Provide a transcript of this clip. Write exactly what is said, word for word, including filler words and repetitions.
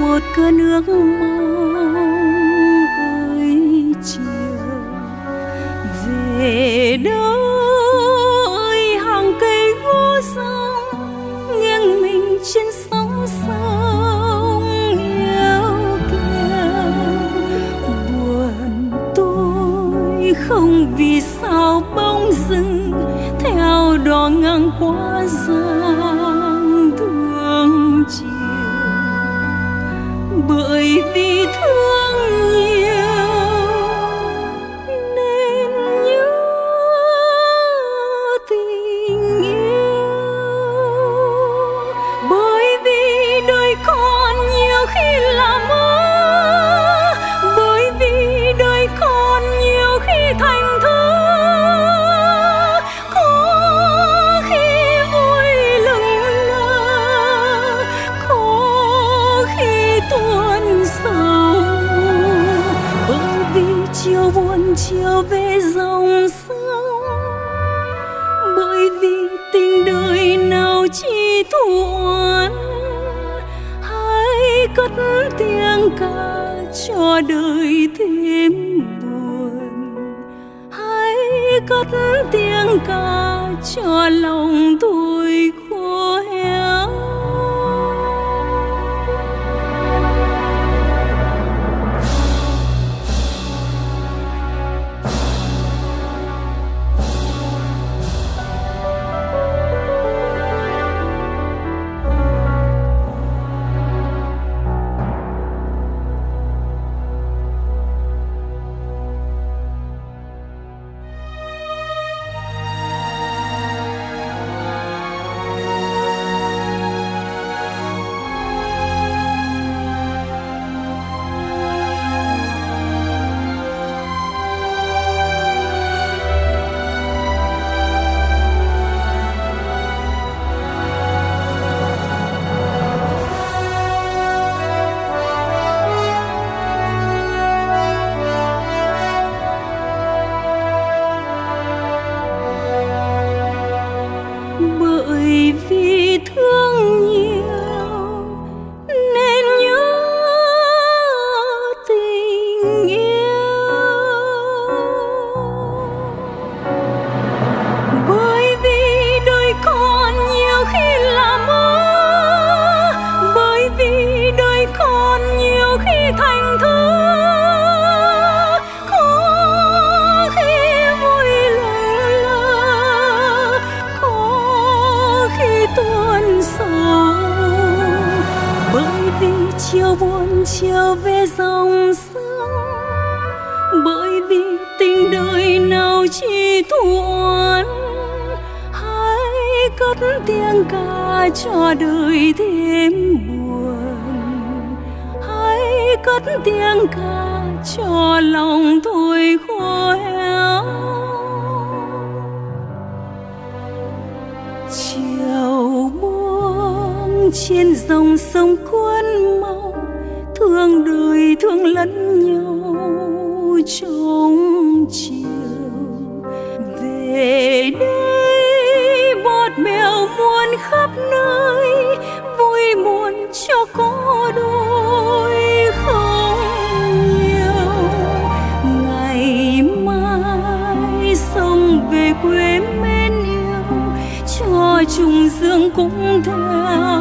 một cơn ước mong ơi chiều về đâu ơi hàng cây gỗ sông nghiêng mình trên sóng sông yêu kiều buồn tôi không vì sao bóng dưng theo đò ngang qua dòng thương chiều bởi vì thương nhiều nên nhớ tình yêu bởi vì đời con nhiều khi là mơ bởi vì đời con nhiều khi thành thơ có khi vui lừng lơ có khi tuôn sầu bởi vì chiều buồn chiều về dòng sông bởi vì tình đời nào chỉ thuần hãy cất tiếng ca cho đời thêm buồn hãy cất tiếng ca cho lòng tôi khô héo. Bởi vì thương nhiều nên nhớ tình yêu bởi vì đời con nhiều khi là mơ bởi vì đời con nhiều khi thành thơ tuôn sầu bởi vì chiều buồn chiều về dòng sông bởi vì tình đời nào chỉ thuần hãy cất tiếng ca cho đời thêm buồn hãy cất tiếng ca cho lòng tôi khô héo. Chiều buông trên dòng sông cuốn mau thương đời thương lẫn nhau trong chiều về đây bọt bèo muôn khắp nơi vui buồn cho có đôi không nhiều ngày mai sông về quê mến yêu cho trùng dương cũng theo